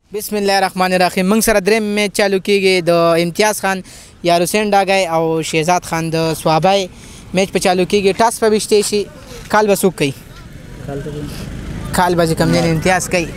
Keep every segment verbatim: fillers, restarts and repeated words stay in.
بسم الله الرحمن الرحیم. موږ سره دریم میچ چالو کیږي د امتیاز خان یارحسین ډاګای او شهزاد خان د سوابای میچ په چالو کیږي. ټاس په وشته شي کال به څوک کوي؟ کال به کم نه امتیاز کوي.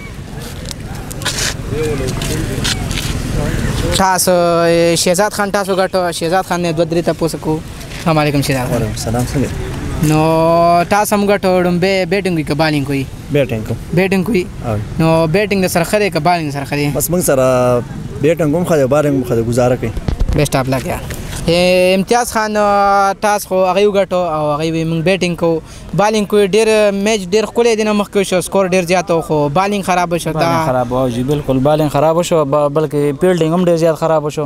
ټاس شهزاد خان ټاس وګټو. شهزاد خان نه دوه درې تاسو کو. السلام علیکم شهزاد خان. وعلیکم السلام. څنګه نو ټاس هم ګټو ډمبه بیټینګ کوي که بالینګ کوي؟ بیټینګ کوي. بیټینګ کوي. نو بیټینګ سره خره که بالینګ سره خره؟ بس موږ سره بیټینګ هم خره بالینګ هم خره گزاره کوي. بیسټ اف لک یار. امتیاز خان ټاس خو هغه وګټو او هغه موږ بیټینګ کو بالینګ کوي. ډیر میچ ډیر خولې دینه مخکې شو، سکور ډیر زیات خو بالینګ خراب شو. دا خراب او جی بالکل بالینګ خراب شو، بلکې فیلډینګ هم ډیر زیات خراب شو.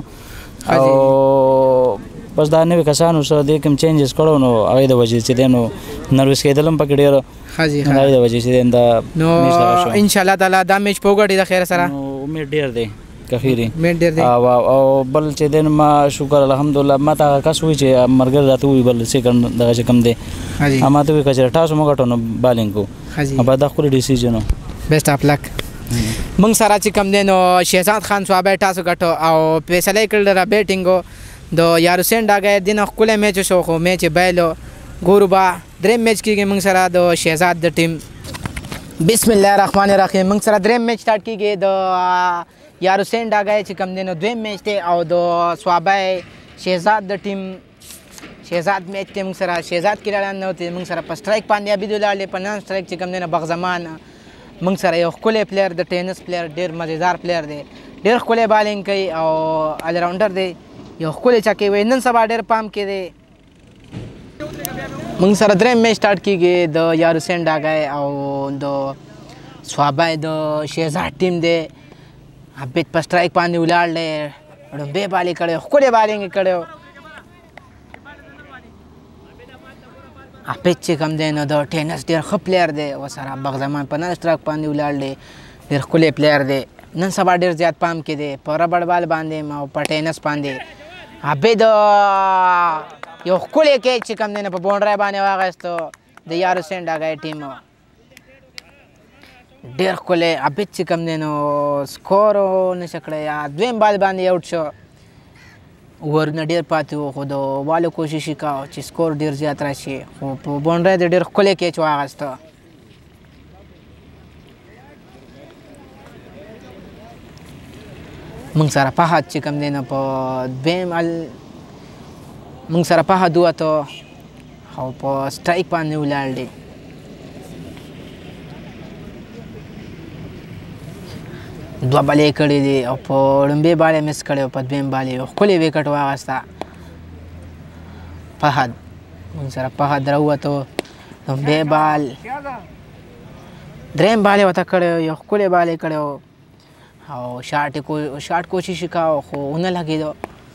او بس دا نوې کسانو سره د کوم چینجز کړو نو هغه د وجې چې دینو نروس کېدل هم پکې ډیر حاجی هغه د وجې چې دین دا نو ان شاء الله تعالی دا میچ په وګړي د خیر سره نو امید ډیر دی کخیری امید ډیر دی. او بل چې دین ما شکر الحمدلله ما تا کس وی چې مرګ راته وی بل سیکنډ دغه چې کم دی حاجی اما ته وی کچره تاسو مګټو نو بالینګ کو حاجی ابا دا خپل ډیسیژن بیسټ اف لک. موږ سره چې کم دی نو شهزاد خان سوابای ټاس وګټو او فیصله کړل را بیټینګ د یارحسین ډاګای دینه خپل میچ شو خو میچ بایلو ګورو با دریم میچ کیږي موږ سره د شهزاد د ټیم. بسم الله الرحمن الرحیم. موږ سره دریم میچ سٹارټ کیږي د یارحسین ډاګای چې کم دینو دویم میچ دی او د سوابای شهزاد د ټیم. شهزاد میچ ته موږ سره شهزاد کې لاړ نه وته موږ سره په سټرایک باندې ابي دولال په نان سټرایک چې کم دینو بغزمان موږ سره یو خپل پلیئر د ټینس پلیئر ډیر مزیدار پلیئر دی، ډیر خپل بالینګ کوي او ال راونډر دی، یو خپل چکه وي. نن سبا ډیر پام کې دی. موږ سره دریم میچ سٹارټ کیږي د یارحسین ډاګای او د سوابای د شهزاد ټیم دی. ابیت په سټرایک باندې ولاړ دی، ډمبه بالي کړو، خپل بالینګ کړو. ابیت چې کوم دی نو د ټینس ډیر ښه پلیئر دی او سره بغزمان په نن سټرایک باندې ولاړ دی، ډیر خپل پلیئر دی. نن سبا ډیر زیات پام کې دی په ربړ بال باندې او په ټینس باندې. ابې د یو ښکلی کیچ چې کوم دی نه په باونډرۍ باندې واخیستو د یارحسین ډاګای ټیم ډېر ښکلی. ابې چې کوم دی نو سکور نشي کړی یا دویم بال باندې آوټ شو. اوورونه ډېر پاتې وو خو د والو کوشش یې کوه چې سکور ډېر زیات راشي خو په باونډرۍ د ډېر ښکلی کیچ واخیسته. موږ سره فهد چې کوم دی نو په دویم موږ سره فهد ووتو او په سټرایک باندې ولاړ دی. دوه بالې کړې دي او په لومبۍ بال یې مس کړی او په دویم بال یې ښکلې وکټ واخیسته فهد. موږ سره فهد راووتو، لومبۍ بال دریم بال یې ورته کړی، یو ښکلی بال یې کړی او شاټ کو شاټ کوشش وکړه خو ونه لګېدو.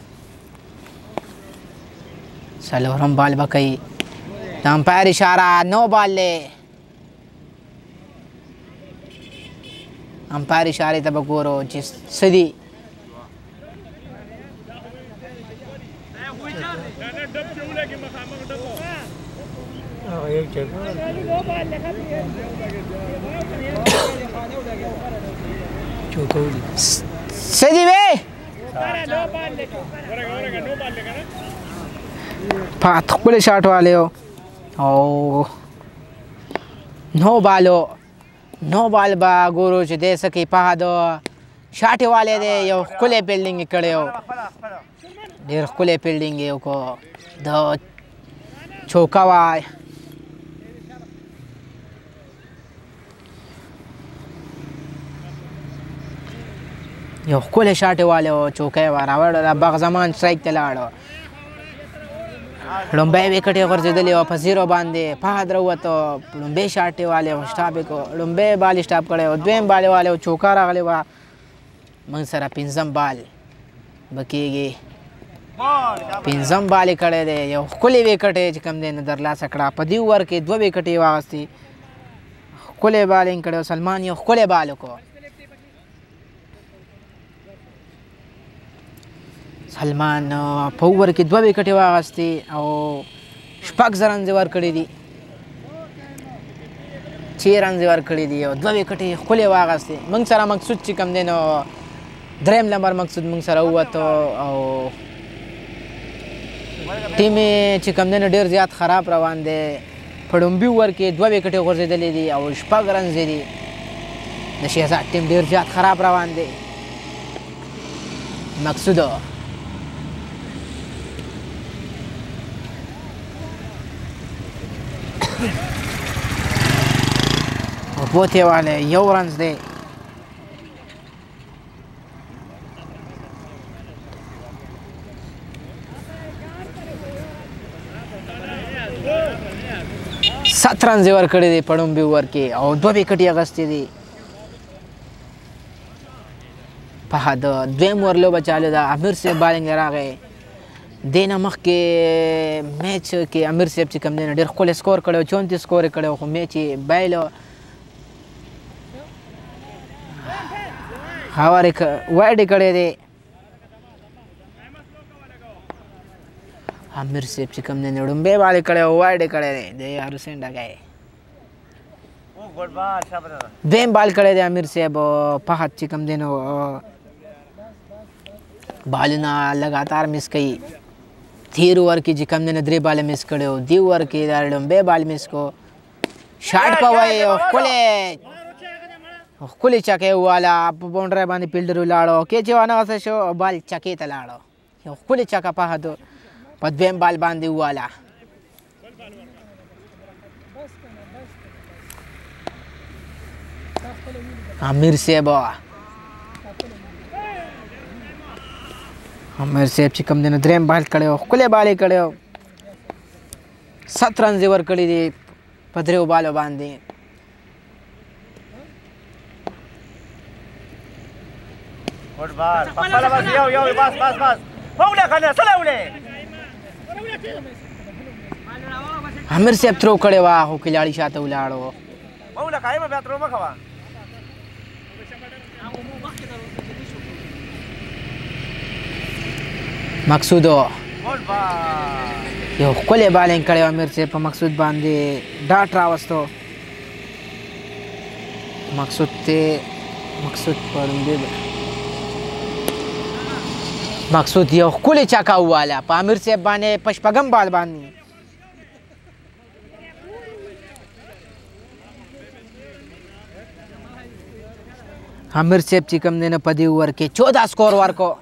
څلورم بال به کوي. د امپایر اشاره نو بال دی. امپایر اشارې ته به ګورو چې څه دي. سدی وی پات خپل شاټ والو او نو بالو نو بال با ګورو چې دې سکی په د شاټ والے دی. یو خپل فیلډینګ کړو، ډیر خپل فیلډینګ یو کو د چوکا وای. یو ښکلی شاټ یې والو، چوکۍ یې راوړله، بغزمان سټرایک ته لاړو. لومبۍ وکټ یې غورځېدلې وه په زیرو باندې. فهد راووتو، لومبۍ شاټ یې والی و سټاپ یې کړو، لومبۍ بال یې سټاپ کړی و، دویم بال یې والی و چوکا راغلی وه. موږ سره پنځم بال به کېږي. پنځم بال یې کړی دی، یو ښکلی وکټ یې چې کوم دی نو درلاسه کړه. په دې اوور کې دوه وکټ یې واخیستې، ښکلی بالینګ کړی و. سلمان یو ښکلی بال وکړو. سلمان په اوور کې دوه وکټې واخیستې او شپږ زره رنز یې ورکړي دي. چې رنځې ورکړي دي او دوه وکټې ښکلې واخیستې. موږ سره مقصود چې کوم دی نو دریم نمبر مقصود موږ سره ووتو او ټیم یې چې کوم دی نو ډېر زیات خراب روان دی. په لومبي اوور کې دوه وکټې غورځېدلې دي او شپږ رنځې دي. د شهزاد ټیم ډېر زیات خراب روان دی. مقصود او پوتې والی یو رنز دی. ست رنزې ورکړي دي په لومبي اوور کې او دوه وکټې اخیستې دي. په د دویم اوور لوبه چالو ده. امیر صاحب بالنګ راغی. دې نه مخکې میچ کې امیر صاحب چې کوم دی نو ډېر ښکلی سکور کړی و، چونتیس سکور یې کړی و، خو میچ یې بایلو. هوارې وایډ یې کړی دی. امیر صاحب چې کوم دی نو ړومبی بال یې کړی و، وایډ یې کړی دی د یارحسین ډګی. دویم بال کړی دی امیر صاحب. فهد چې کوم دی نو بالونه لګاتار مس کوي. تیر اوور کې چې کوم دی نو درې باله مس کړی و، دې اوور کې دا ړومبی بال مس کو. شاټ په وایي او ښکلی ښکلې چکې وواله. په باونډرۍ باندې فیلډر ولاړو، کیچ یې وانغسته شو او بال چکې ته لاړو. یو ښکلې چکه فهد په دویم بال باندې وواله. امیر صاحب امیر صاحب چې کوم دی نو دریم بال کړی و، ښکلی بال یې کړی و. ست رنز یې ورکړي دي په دریو بالو باندې. امیر صاحب ترو کړی وه خو کلاړي شاته ولاړو. مقصود یو ښکلی بالینګ کړی و امیر صاحب په مقصود باندې ډاټ راوستو. مقصود ته مقصود پړوندې مقصود یو ښکلې چکه وواله په امیر صاحب باندې په شپږم بال باندې. امیر صاحب چې کوم دی نو په دې اوور کې چوده سکور ورکو.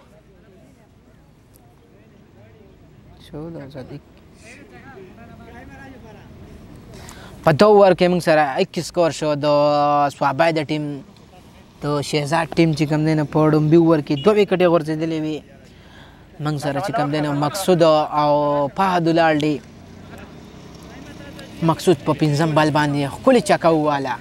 په دو اوور کې موږ سره اکیس سکور شو. د سوابی د ټیم د شهزاد ټیم چې کوم دی نو په لومبي اوور کې دوه وکټې غورځېدلې وې. موږ سره چې کوم دی نو مقصود او فهد ولاړ دي. مقصود په پنځم بال باندې ښکلې چکه وواله.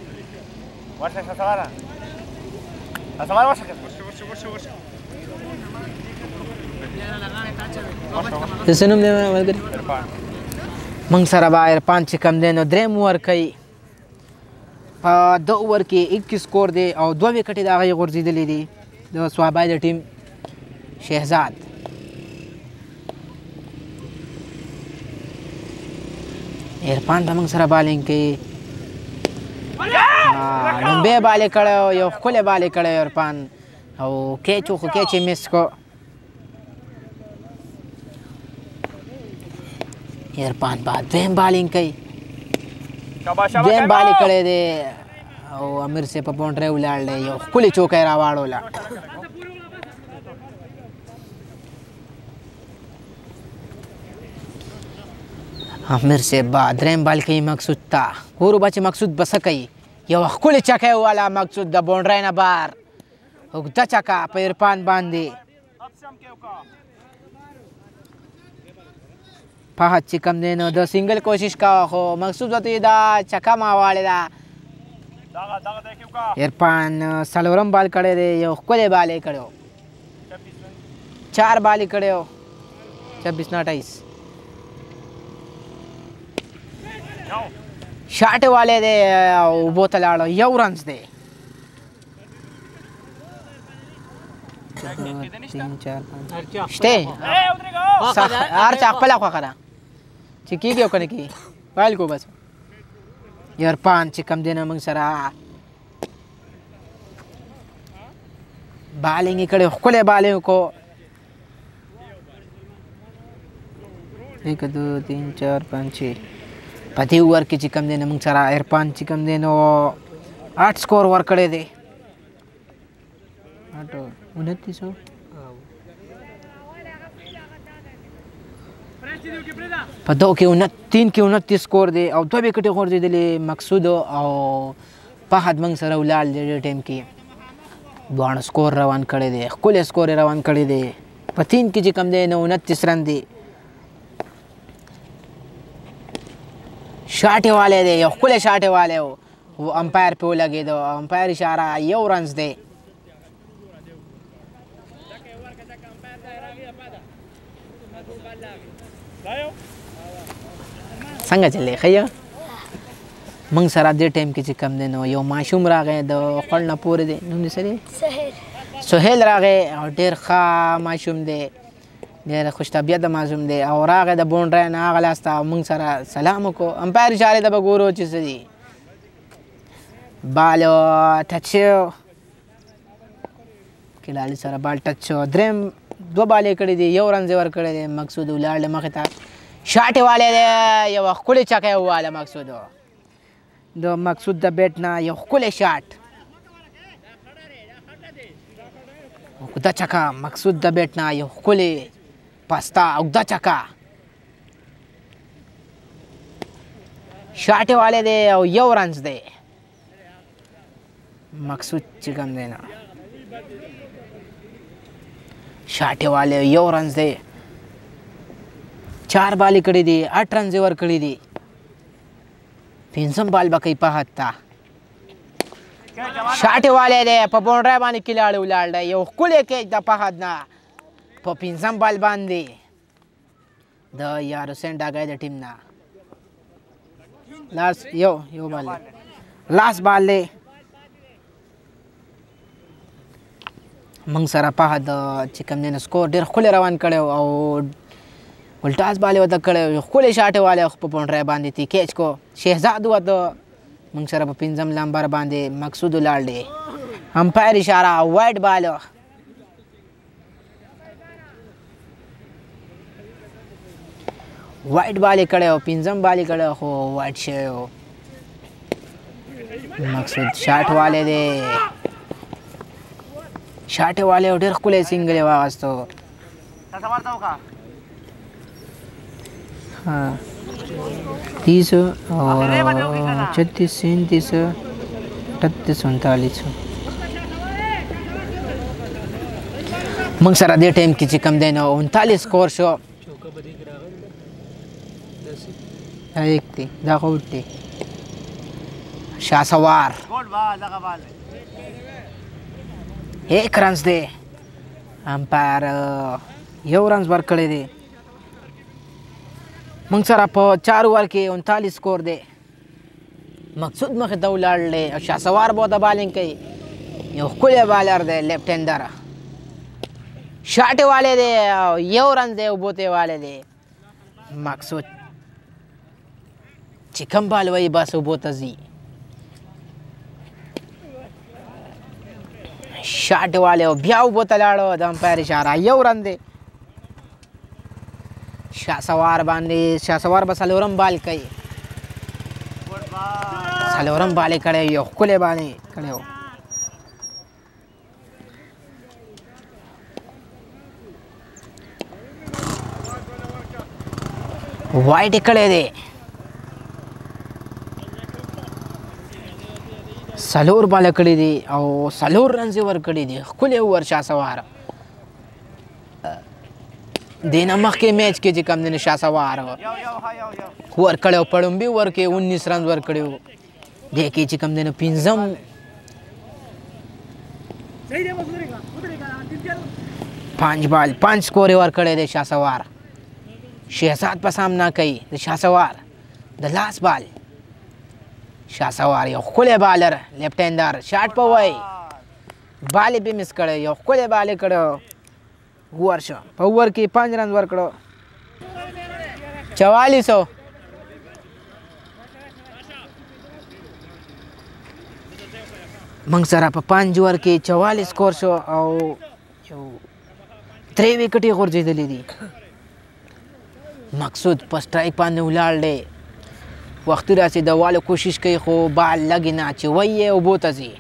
د څه نوم دی ملګري؟ موږ سره به عرفان چې کوم دی نو دریم اوور کوي. په دو اوور کې اکیس سکور دی او دوه وکټې د هغه یې غورځېدلې دي د سوابی د ټیم شهزاد. عرفان به موږ سره بالینګ کوي. لومبی بال یې کړی و، یو ښکلی بال یې کړی عرفان او کیچ و خو کیچ یې مس کو. عرفان بعد دویم بالینګ کوي. دویم بال یې کړی دی او امیر صاحب په باونډرۍ ولاړ دی. یو ښکلې چوکه یې راواړوله. امیر صاحب به دریم بال کوي مقصود ته. ګورو به چې مقصود به څه کوي. یو ښکلې چکه یې وواله مقصود د باونډرۍ نه بهر. اوږده چکه په عرفان باندې. فهد چې کوم دی نو د سنګل کوشش کوه خو مقصود ورته دا چکه ماواړې ده. عرفان څلورم بال کړی دی. یو ښکلی بال یې کړی و. چار بال یې کړی و. छब्बीस نه अट्ठाईस شاټ والے دی او اوبو ته لاړو. یو رنز دی. شته هر چا خپله خوښه ده چې کېږي او که نه کېږي. فایل کو بس عرفان چې کوم دی نو موږ سره بالنګ یې کړی ښکلی بالنګ وکړو एक दो तीन चार पाँच छः په دې اوور کې چې کوم دی نو موږ سره عرفان چې کوم دی نو आठ स्कोर ورکړی دی उनतीस په دو کې تین کې उनतीस स्कोर دی او دوه وکټې غورځېدلې مقصود او فهد موږ سره ولاړ دی ډېر ټایم کې دواړه سکور روان کړی دی ښکلی سکور یې روان کړی دی په تین کې چې کوم دی نو उनतीस رن دی شاټ یې والی دی یو ښکلی شاټ یې والی و امپایر پې ولګېدو امپایر اشاره یو رنز دی څنګه چلې ښه یې موږ سره دې ټایم کې چې کوم دی نو یو ماشوم راغی د خوړ نه پورې دی نوم دې څه دی سهیل راغی او ډېر ښه ماشوم دی ډېر خوش طبیعته ماشوم دی او راغی د بونډرۍ نه هغه لاس ته موږ سره سلام وکړو امپایر اشارې ته به ګورو چې څه دي بال ټچ شو کلالي سره بال ټچ شو درېیم دوه بالې کړي دي یو رن یې ورکړی دی مقصود ولاړ دی مخې ته شاټ یې والی دی یوه ښکلې چکه یې وواله مقصود د مقصود د بیټ نه یو ښکلی شاټ اوږده چکه مقصود د بیټ نه یو ښکلې پسته اوږده چکه شاټ یې والی دی او یو رنز دی مقصود چې کوم دی نه شاټ یې والی یو رنز دی چار بالې کړي دي اټ رنز یې ورکړي دي پنځم بال به کوي فهد ته شاټ یې والی دی په بونډرۍ باندې کلاړی ولاړ دی یو ښکلی کیچ د فهد نه په پنځم بال باندې د یارحسین ډاګی د ټیم نه لاس یو یو بال لاس بال دی موږ سره فهد چې کوم دی نو سکور ډېر ښکلی روان کړی او ولټاس بال یې ورته کړی ښکلی شاټ یې والی په بونډرۍ باندې تي کیچ کو شهزاد وته موږ سره په پنځم نمبر باندې مقصود ولاړ دی امپایر اشاره وایډ بال وایډ بال یې کړی او پنځم بال یې کړی خو وایډ شوی و مقصود شاټ والی دی شاټ یې والی ډېر ښکلی سینګل یې واخیستو हाँ तीस और छत्तीस सैंतीस अठतीस उनतालीस موږ سره دې ټایم کې چې کوم دی نو उनतालीस سکور شو دا یک دی دا خو اوټ دی شاسوار ایک رنز دی امپایر یو رنز ورکړی دی موږ سره په چار اوور کې उनतालीस سکور دی مقصود مخې ته ولاړ دی او شاسوار به ورته بالنګ کوي یو ښکلی بالر دی لیفټ هینډر شاټ یې والی دی او یو رن دی اوبو ته یې والی دی مقصود چې کوم بال وایي بس اوبو ته ځي شاټ یې والی او بیا اوبو ته لاړو د امپایر اشاره یو رن دی شاسوار باندې شاسوار به څلورم بال کوي څلورم بال یې کړی یو ښکلی بال یې کړی و وایډ یې کړی دی څلور باله کړي دي او څلور رنز یې ورکړي دي ښکلی اوور شاسوار دې نه مخکې میچ کې چې کوم دی نو شاسوار ورکړی و په لومبي اوور کې उन्नीस رنز ورکړي و دې کې چې کوم دی نو پنځم پانچ بال پانچ سکور یې ورکړی دی شاسوار شهزاد په سامنا کوي د شاسوار د لاس بال شاسوار یو ښکلی بالر لیفټ هینډر شاټ په وای بال یې بې مس کړی یو ښکلی بال یې کړی اوور شو په اوور کې پنځ رن ورکړو چوالیس سو موږ سره په پنج اوور کې چوالیس سکور شو او یو درې وکټې غورځېدلې دي. مقصود په سټرایک باندې ولاړ دی، وختي راسي د والو کوشش کوي خو بال لګي نه چې وایي یې اوبو ته ځي.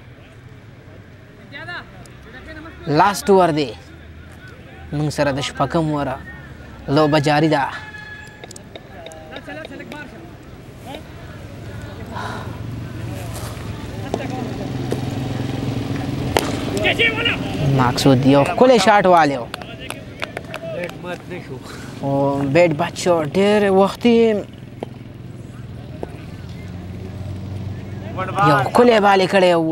لاست اوور دی موږ سره د شپږم اووره لوبه جاري ده. مقصود یو ښکلی شاټ والی و او بیټ بد شو. ډېر وختي یو ښکلی بال یې کړی و،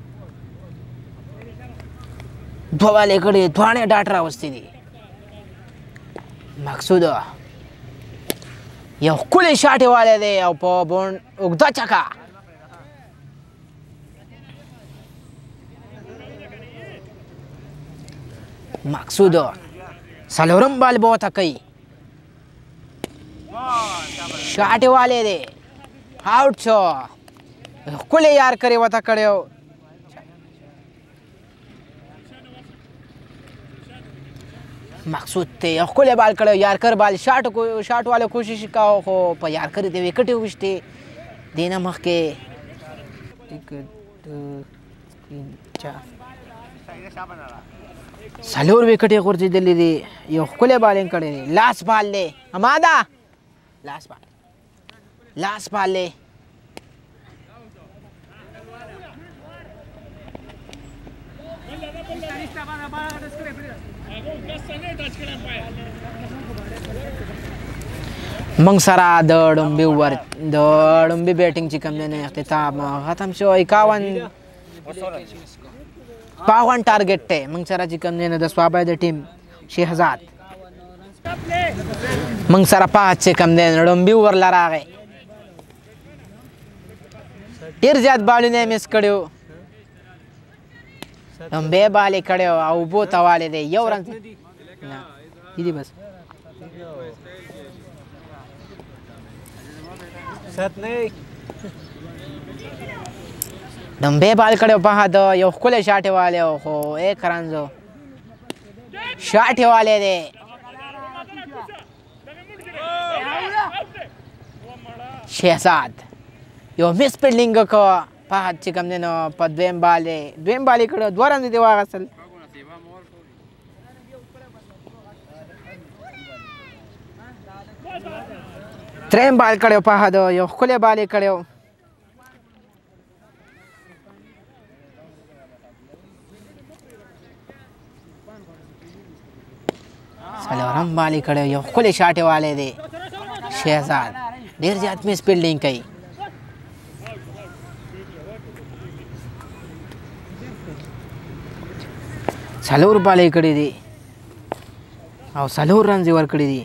دوه بال یې کړي، دواړه ډاټ راوستي دي. مقصود یو ښکلی شاټ یې والی دی او په بونډ اوږده چکه. مقصود څلورم بال به ورته کوي، شاټ یې والی دی، آوټ شو. ښکلی یارکر یې ورته کړی و. مقصود ته یو ښکلی بال کړی و، یارکر بال شاټ شاټ والا کوشش کاوه خو په یارکر د وکټې وویشتې. دې نه مخکې څلور وکټې غورځېدلې دي، یو ښکلی بال یې کړی دی. لاس بال دی اماده، لاس بال لاس بال دی. موږ سره د ړومبي اوور د ړومبي بیټینګ چې کوم دی نه اختتام ختم شو. اکاون باون ټارګټ دی موږ سره چې کوم دی نه د سوابی د ټیم شهزاد. موږ سره پات چې کوم دی نه ړومبي اوور له راغی، ډېر زیات بالونه یې مس کړي وو، لمبی بال یې کړی و او اوبو ته والی دی. یو رن نه دي بس لمبی بال کړی و په د یو ښکلی شاټ یې والی و خو ایک رنز شاټ یې والی دی. شهزاد یو مس فیلډینګ وکړه په چې کوم دی نو په دویم بال یې دویم بال یې کړی دوه رنز دې واخیستل. دریم بال کړی و په د یو ښکلی بال یې کړی و. څلورم بال یې کړی و، یو ښکلی شاټ یې والی دی. شهزاد ډېر زیات مس فیلډینګ کوي. څلور بال یې کړي دي او څلور رنز یې ورکړي دي.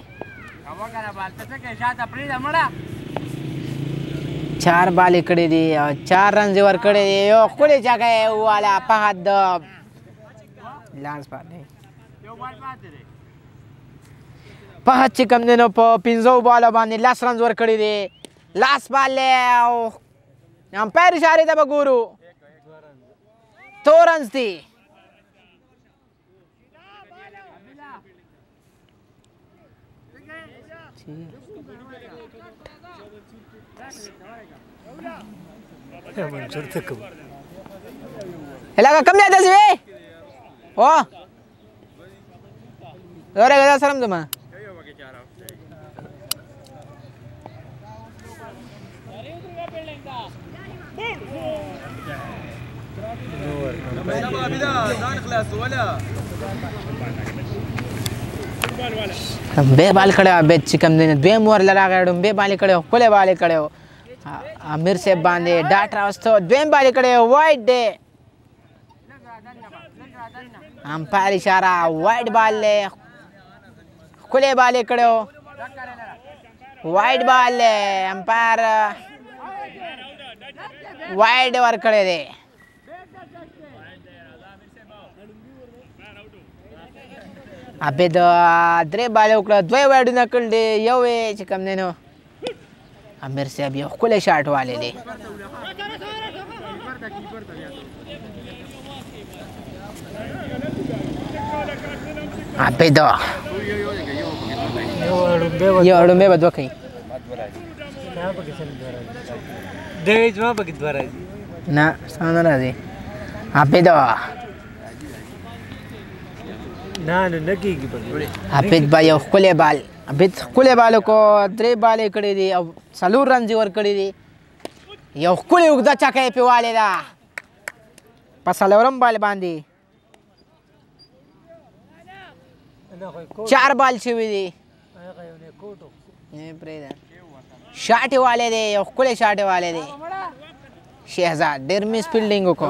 چار بال یې کړي دي او چار رنز یې ورکړي دي. یو ښکلی جګه یې وواله په حد د لانس بال دی په حد چې کوم دی نو په پنځو بالو باندې لس رنز ورکړي دي. لاس بال دی او امپایر اشارې ته به ګورو، تو رنز دي. Elaga kam jata sih be? Oh, orang kata salam tu mah. बे बाल खड़े बे चिकन दिन बे मोर लगा गए बे बाले खड़े हो कोले बाले खड़े हो आमिर से बांधे डाट रास्तो बे बाले खड़े हो वाइट डे अंपायर इशारा वाइट बाल ले कोले बाले खड़े हो वाइट बाल ले अंपायर वाइट वर खड़े दे अबे द द्रे बाले उकड़ा द्वे वाइड नकल दे यो वे चिकम ने नो आमिर से अभी कोले शॉट वाले दे عبیدو یو اړومبه به دوه کوي نه سم نه راځي عبیدو نه نه نه کېږي عبید به یو ښکلی بال عبید ښکلی بال وکړو درې بالې کړي دي او څلور رنز یې ورکړي دي یو ښکلې اوږده چکه یې پې والې ده په څلورم بال باندې چار بال شوي دي پرېږده شاټ یې والی دی یو ښکلی شاټ یې والی دی شهزاد ډېر مس فیلډینګ وکړو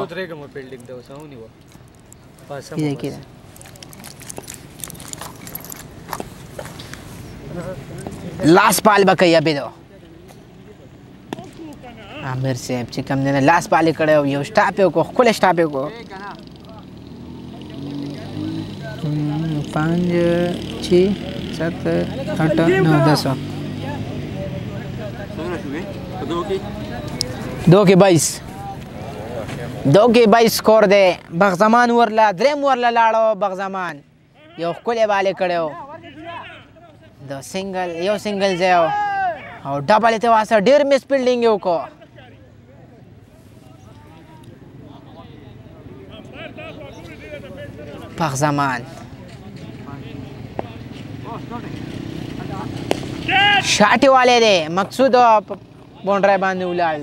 لاس بال به کوي عبیدو عامر صاحب چې کوم دی نه لاس بال یې کړی یو سټاپ یې وکړو ښکلی سټاپ یې وکړو पाँच छः सात आठ नौ दस दो के बाईस दो के बाईस स्कोर दे बगजमान ورلا دریم ورلا لاړو بغزمان یو ښکلی بالې کړی د سنګل یو سنګل ځای او ډبل یې ته واسه ډېر مس فیلډینګ یې وکړو بغزمان شاټي والے دی مقصود باونډرۍ باندې ولاړ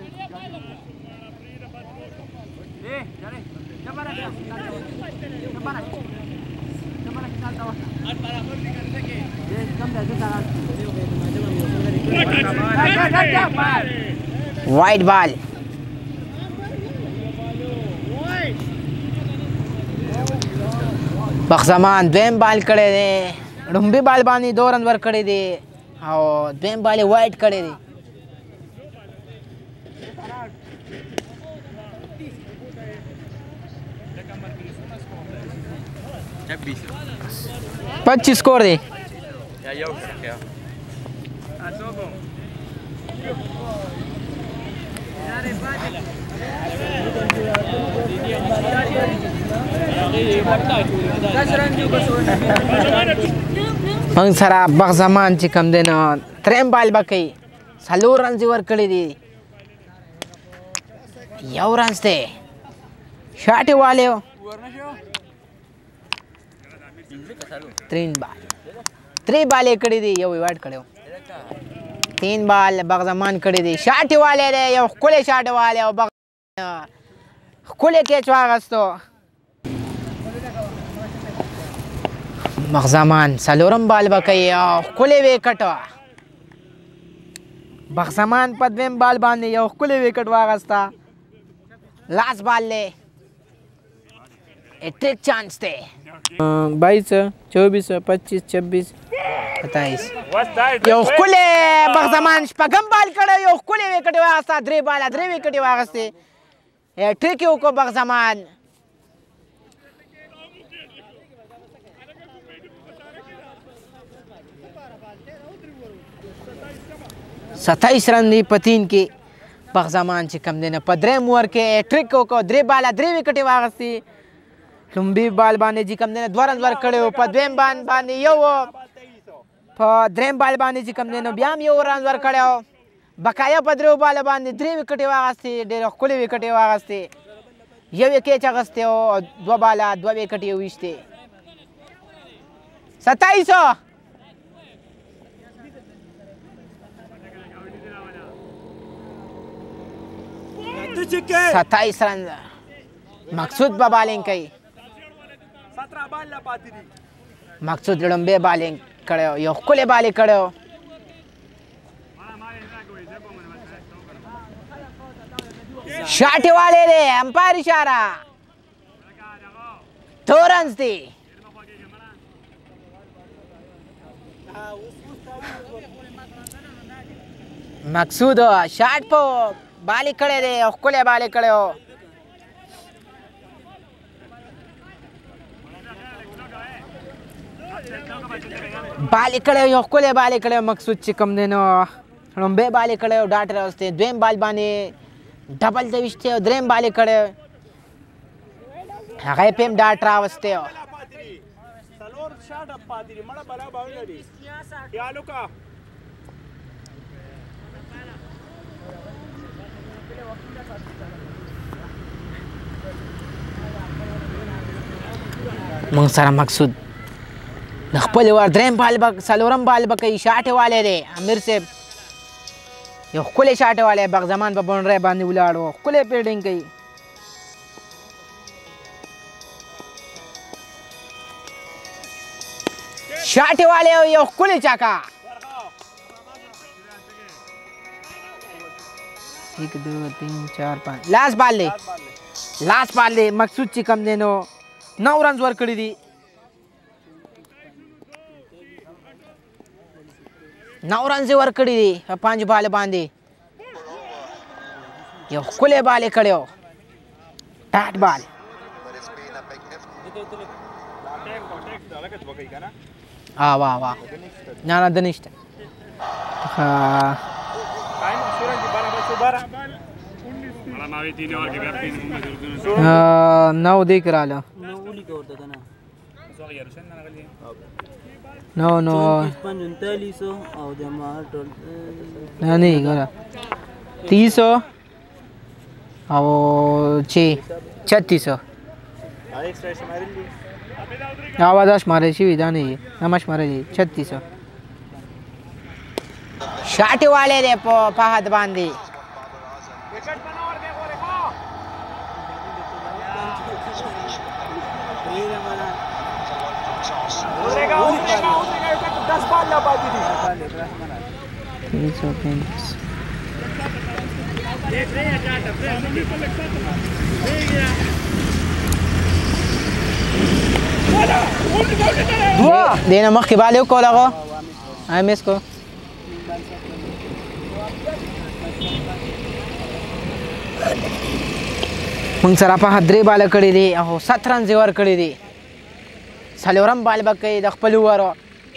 وایډ بال بغزمان دویم بال کړی دی لومبي بال باندې دو رن ورکړی دی او دویم بال یې وایډ کړی دی पच्चीस स्कोर दे من سره بغزمان چې کوم دی نو دریم بال به کوي څلور رنز یې ورکړي دي یو رنز دی شاټ یې والی تین بال درې بال یې کړي دي یو یې واټ کړی تین بال بغزمان کړي دي شاټ یې والی دی یو ښکلی شاټ یې والی او ښکلی کیچ واخیستو بغزمان څلورم بال به کوي او ښکلی ویکټ بغزمان په دویم بال باندې یو ښکلی ویکټ واخیسته لاس بال دی ټریک چانس دی बाईस चौबीस पच्चीस छब्बीस सत्ताईस یو ښکلی بغزمان شپږم بال کړی یو ښکلی ویکټ یې واخیسته درې باله درې ویکټ یې واخیستې ټریک یې وکړو بغزمان ستایس رن دی په تین کې بغزمان چې کوم دی نه په دریم اوور کې ټریک وکړو درې باله درې ویکټ یې واخیستې لومبي بال باندې چې کوم دی نه دوه رنز ورکړی و په دویم بال باندې یو په دریم بال باندې چې کوم دی نو بیا هم یو رنز ورکړی و بقایا په دریو بالو باندې درې ویکټ یې واخیستې ډېرې ښکلې ویکټ یې واخیستې یو یې کیچ اخیستی و او دوه باله دوه ویکټ یې وویشتې ستایسو ستایس رن مقصود به بالینګ کوي مقصود لومبی بالینګ کړی و یو ښکلی بال یې کړی و شاټ یې والی دی امپایر اشاره دو رنز دی مقصود شاټ په بال یې کړی دی یو ښکلی بال یې کړی و بال یې کړی یو ښکلی بال یې کړی مقصود چې کوم دی نو لومبی بال یې کړی ډاټ راوستی دویم بال باندې ډبل ته ویشتی او دریم بال یې کړی هغه یې پې هم ډاټ راوستی شاته پاتې دي مړه بلا به ولري خیال وکړه موږ سره مقصود د خپل ور دریم بال به څلورم بال به کوي شاټې والی دی امیر صاحب یو ښکلی شاټې والی بغزمان په باونډرۍ باندې ولاړ و ښکلی فیلډینګ کوي شاټې والی یو ښکلی چاکه एक दो तीन चार पाँच लास्ट बॉल ले लास्ट बॉल ले मकसूद چې کم دی نو نو رنز ورکړي دي نو رنز ورکړي دي په پنځ بال باندې یو ښکلی بال یې کړی و ټاټ بال ها واه واه نه نه ده نشته نو دیکھ راله نو نو نه نه ګوره تیس سو او چې छत्तीस सौ आवाज شمارل شوي دا نه یې نما شمارل یې छत्तीस सौ شاټې والی دی په فهد باندې तीन सौ पैंतीस دینا مخکې بال یو کول هغه ایم ایس کو موږ سره په درې باله کړي دي او ست رنز یې ورکړي دي څلورم بال به کوي د خپل ورو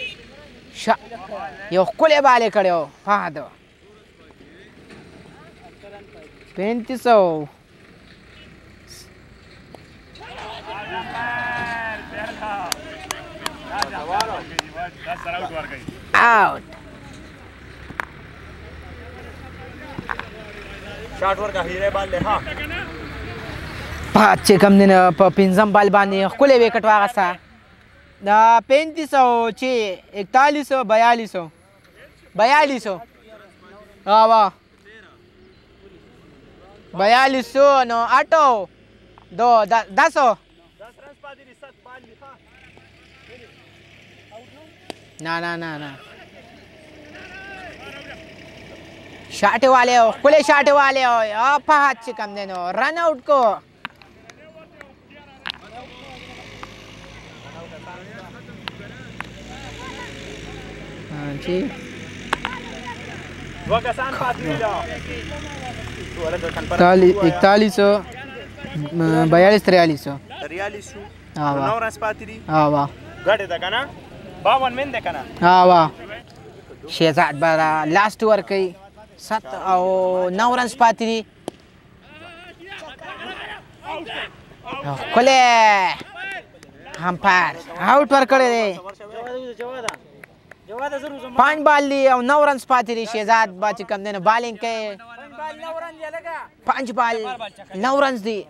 یو ښکلی بال یې کړی و فهد پینتیس سو आउट شاټ ورکا هیره بال له ها پات چې کم دین په پنځم بال باندې ښکلی وکټ واغسته دا پینتیس سو چې اکتالیس سو بیالیس سو بیالیس سو وا بیالیس سو نو اٹو دو دس سو نه نه نه نه شاټې والی او ښکلی شاټې والی او فهد چې کم دی نو رن آؤٹ کو इकतालीस सौ बयालीस तिरयालीस सौ हाँ वाह शहजाद बारा लास्ट ओवर कई सात और नौ रन पाती थी खोले अंपायर आउट वर करे रे पांच बाल ली और नौ रन पाती थी शहजाद बाची कम देना बॉलिंग के पांच बाल नौ रन दी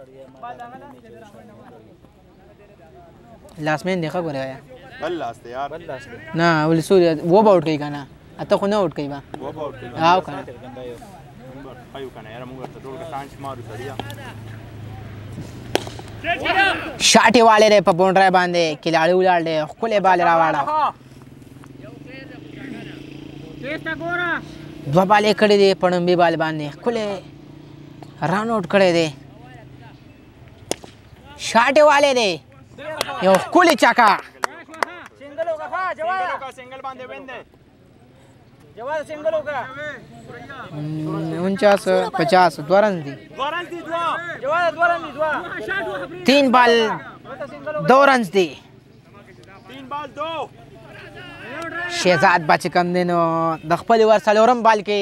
लास्ट में देखा गोरे यार बल लास्ट यार बल लास्ट ना वो सूर्य वो आउट कई ना आता को ना आउट कई बा वो आउट हां का आयु का यार मुंगा तो डोल का सांच मारू सरिया शाटे वाले रे पर बाउंड्री बांधे खिलाड़ी उलाड़े खुले बाल रावाड़ा दो बाल खड़े दे पणंबी बाल बांधे खुले रन आउट खड़े दे शाटे वाले रे यो खुली चाका सिंगल होगा खा जवाब का सिंगल बांधे बेंदे जवाब सिंगल होगा उनचास पचास दो रन दी दो रन दी दो जवाब दो रन दी दो तीन बाल दो रन दी तीन बाल दो शहजाद बाची कम देनो दखपली वर सलोरम बाल के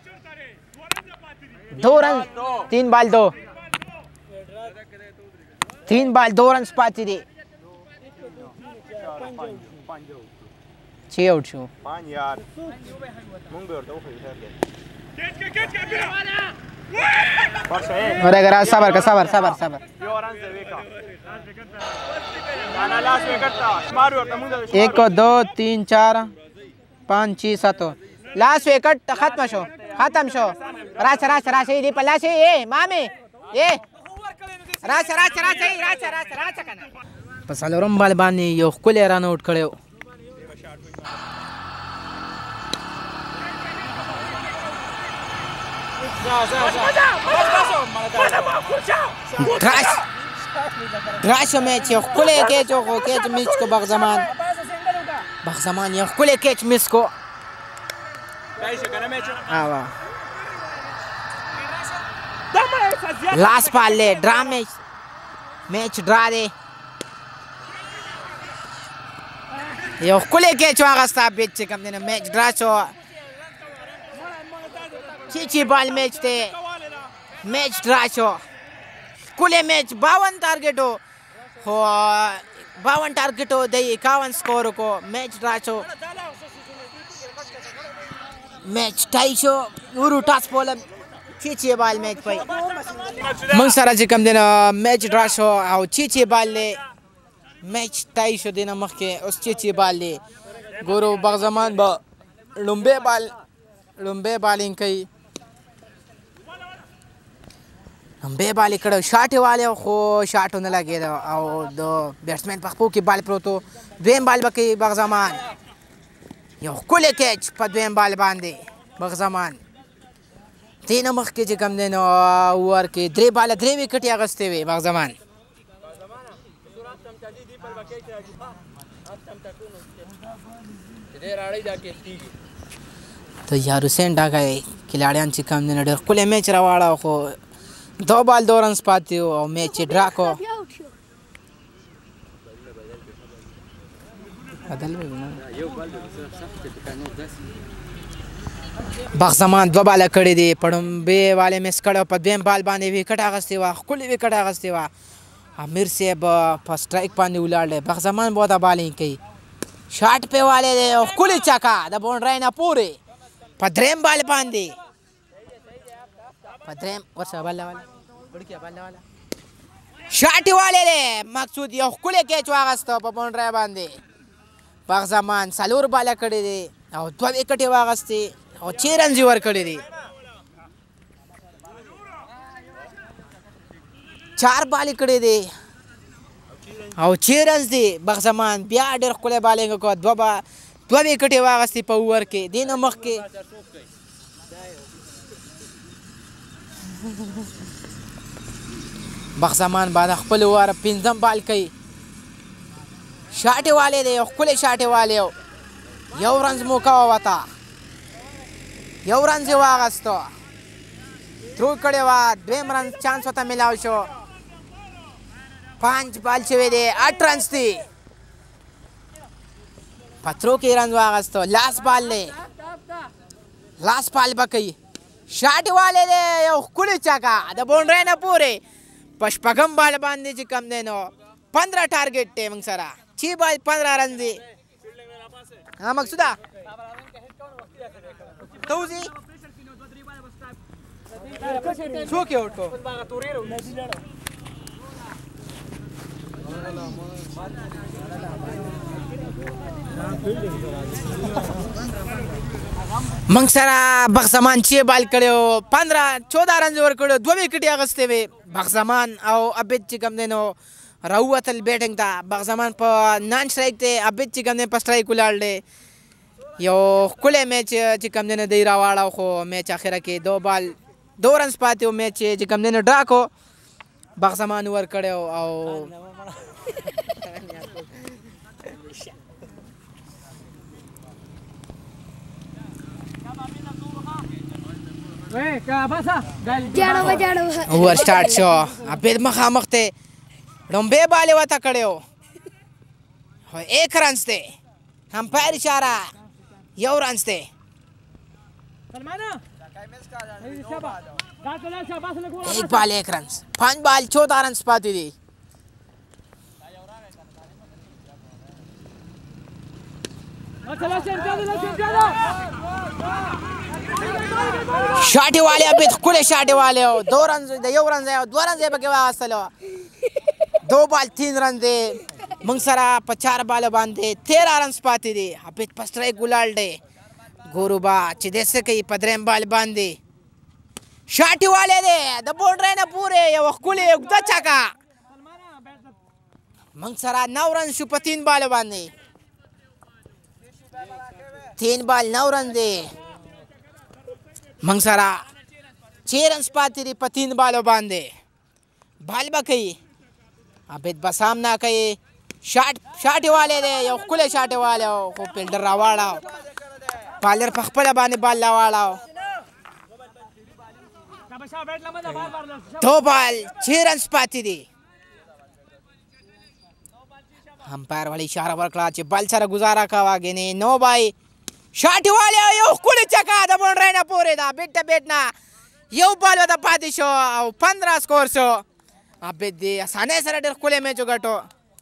दो रन तीन बाल दो तीन बाल दो रन पाती दी چی آوټ شو پنج یار مونږ به ورته وښیو خیر دی ورګه را صبر کا صبر صبر صبر یو رن سے ویکا انا لاس وکټا شمار ورته مونږ ایک دو تین چار پانچ چھ سات لاس وکټ ختم شو ختم شو راشه راشه راشه دی په لاس یې مامي یې راشه راشه راشه راشه راشه راشه کنه په څلورم بال باندې یو ښکلی رن آوټ کړی Trash! Trash میچ یو ښکلی کیچ وخو کیچ میس کو بغزمان بغزمان یو ښکلی کیچ میس کو لاس پال دی ډرا میچ میچ ډرا دی یو ښکلی کیچ واخسته بیچ چې کوم دی نو میچ ډرا شو چیچی بال میچ دی میچ ډرا شو ښکلی میچ باون ټارګېټ و خو باون ټارګېټ و دی اکاون سکور وکړو میچ ډرا شو میچ ټای شو ورو ټاس پوله چیچی بال میچ پی موږ سره چې کوم دی نو میچ ډرا شو او چیچی بال دی میچ ټای شو دی نه مخکې اوس چیچی بال دی ګورو بغزمان به لومبی بال لومبی بالینګ کوي لومبی بال یې کړی شاټ یې والی خو شاټ ونه لګېده او د بیټسمین په خپو کې بال پروت و دویم بال به کوي بغزمان یو ښکلی کیچ په دویم بال باندې بغزمان دې نه مخکې چې کوم دی نو اوور کې درې باله درې وکټې اخیستې وې بغزمان د یاروسین ډاګای کلاړیان چې کوم دی نو ډېر ښکلی میچ راواړه خو دو بال دو رنز پاتې وو او میچ یې ډرا کو بغزمان دوه باله کړي دي په لومبۍ والې مس کړی په دویم بال باندې وکټ اخیستې وه ښکلې وکټ اخیستې وه امیر صاحب په سټرایک باندې ولاړ دی بغزمان بہت بالینګ کوي شاټ پې والی دی او ښکلې چکه د باونډرۍ نه پورې په دریم بال باندې په دریم ورسره بل والا شاټ یې والی دی مقصود یو ښکلی کیچ واخیسته په باونډرۍ باندې بغزمان څلور باله کړي دي او دوه وکټې واخیستې او چھ رنز یې ورکړي دي چار بالې کړي دي او چھ رنز دي بغزمان بیا ډېر ښکلی بالینګ وکړه دوه دوه وکټې واخیستې په اوور کې دې نه مخکې بغزمان بعد خپل اوور پنځم بال کوي شاټ یې والی دی یو ښکلی شاټ یې والی یو رنز موقع ووته یو رنز یې واخیسته ترو کړې وه دویم رنز چانس ورته میلاو شو پانچ بال شوی دی اټ رنز دي په ترو کې رنز واخیسته لاس بال دی لاس بال به کوي شاټ یې والی دی یو ښکلې چکه د باونډرۍ نه پورې په شپږم بال باندې چې کوم دی نو پندره ټارګېټ دی موږ سره چھ بال پندره رن دی ها مقصوده ته وځې څوک یې آوټ کړو موږ سره بغزمان چھ بال کړی و پندره چوده رنز یې ورکړي دوه وکټې اخیستې وې بغزمان او عبید چې کوم دی نو راووتل بیټینګ ته بغزمان په نان سټرایک دی عبید چې کوم دی په سټرایک ولاړ دی یو ښکلی میچ چې کوم دی نو دی راواړه خو میچ اخره کې دو بال دو رنز پاتې و میچ چې کوم دی نو ډرا کو بغزمان ورکړی او اوور سټارټ شو عبید مخامخ دی لومبۍ بال یې ورته کړی و ایک رنز دی امپایر اشاره یو رنز دی ایک بال ایک رنز پانچ بال چودہ رنز پاتې دي شاټي والے به خپل شاټي والے دو رن د یو رن ځای دوه رن ځای پکې واستلو دو بال تین رن دی موږ سره په چار بال باندې تیرا رنز پاتې دي حبیب په سټرایک ګلاړ دی ګورو با چې دې څه کوي په درېیم بال باندې شاټي والے دی د باونډرۍ نه پورې یو ښکلې اوږده چکه موږ سره نو رن شو په تین بال باندې تین بال نو رن دی موږ سره چې رنز پاتې دي په تین بالو باندې بال به کوي عابد به سامنا کوي شاټ شاټي والے دی یو ښکلی شاټي والے خو فیلډر راواړه بالر په خپله باندې بال راواړه دو بال چې رنز پاتې دي امپایر والی اشاره ورکړه چې بال سره ګزاره کوه ګینې نو بای شاټي والے یو ښکلې چکه د باونډرۍ نه پورې ده بیټ ته بیټ نه یو بال ورته پاتې شو او پندره سکور شو عابد د اسانۍ سره ډېر ښکلی میچ وګټو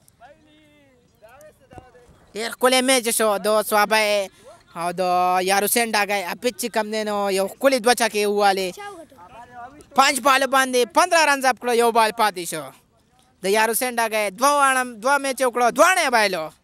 ډېر ښکلی میچ شو د سوابی او د یارحسین ډاګی عابد چې کوم دی نو یو ښکلې دوه چکې ووالې پنج بالو باندې پندره رن ضبط کړو یو بال پاتې شو د یارحسین ډاګی دوه دوه میچ وکړو دواړه یې بایلو